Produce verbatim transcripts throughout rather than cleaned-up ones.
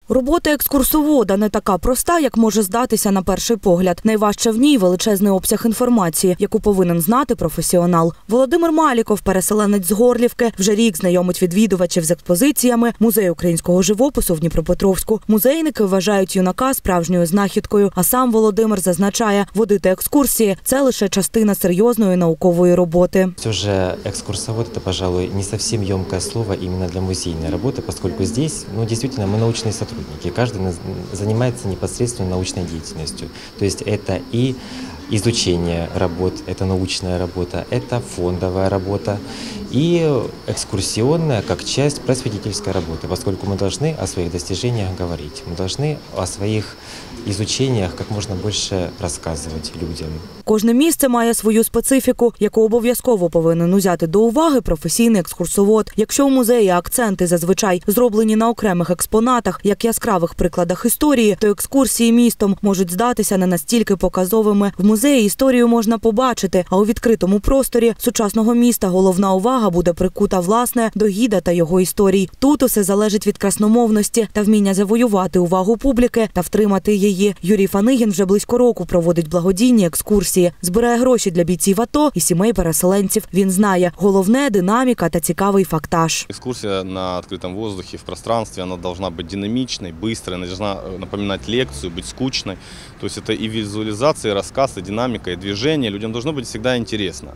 Робота екскурсовода не така проста, як може здатися на перший погляд. Найважче в ній – величезний обсяг інформації, яку повинен знати професіонал. Володимир Маліков, переселенець з Горлівки, вже рік знайомить відвідувачів з експозиціями Музею українського живопису в Дніпропетровську. Музейники вважають юнака справжньою знахідкою, а сам Володимир зазначає, водити екскурсії – це лише частина серйозної наукової роботи. Все же экскурсовод – это, пожалуй, не совсем емкое слово именно для музейной работы, поскольку здесь, ну, действительно, мы научные сотрудники. Каждый занимается непосредственно научной деятельностью. То есть это и изучение работ, это научная работа, это фондовая работа и экскурсионная как часть просветительской работы, поскольку мы должны о своих достижениях говорить, мы должны о своих изучениях как можно больше рассказывать людям. Кожне місце має свою специфіку, яку обов'язково повинен узяти до уваги професійний екскурсовод. Якщо у музеї акценти зазвичай зроблені на окремих експонатах, як яскравих прикладах історії, то екскурсії містом можуть здатися не настільки показовими. В музеї історію можна побачити, а у відкритому просторі сучасного міста головна увага буде прикута, власне, до гіда та його історій. Тут усе залежить від красномовності та вміння завоювати увагу публіки та втримати її. Юрій Фанигін вже близько року проводить благодійні екскурсії, збирає гроші для бійців АТО і сімей переселенців. Він знає, головне – динаміка та цікавий фактаж. Экскурсия на открытом воздухе, в пространстве, она должна быть динамичной, быстрой, она должна напоминать лекцию, быть скучной. То есть это и визуализация, и рассказ, и динамика, и движение. Людям должно быть всегда интересно.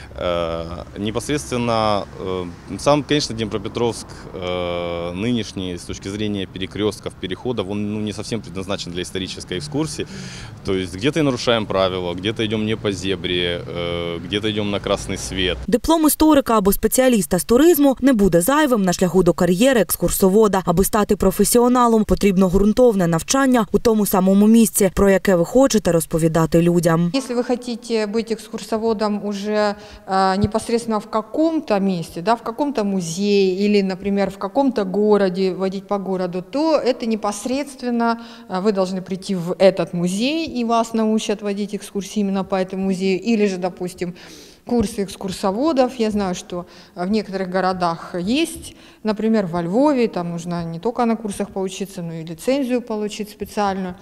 Непосредственно, сам, конечно, Днепропетровск нынешний, с точки зрения перекрестков, переходов, он ну, не совсем предназначен для исторической экскурсии. То есть где-то и нарушаем правила, где-то идем не по зебре, где-то идем на красный свет. Диплом історика або спеціаліста з туризму не буде зайвим на шляху до кар'єри екскурсовода. Аби стати професіоналом, потрібно ґрунтовне навчання у тому самому місці, про яке ви хочете розповідати людям. Якщо ви хочете бути екскурсоводом уже непосредственно в каком-то месте, да, в каком-то музее или, например, в каком-то городе, водить по городу, то это непосредственно вы должны прийти в этот музей и вас научат водить экскурсии именно по этому музею, или же, допустим, курсы экскурсоводов. Я знаю, что в некоторых городах есть, например, во Львове, там нужно не только на курсах поучиться, но и лицензию получить специальную.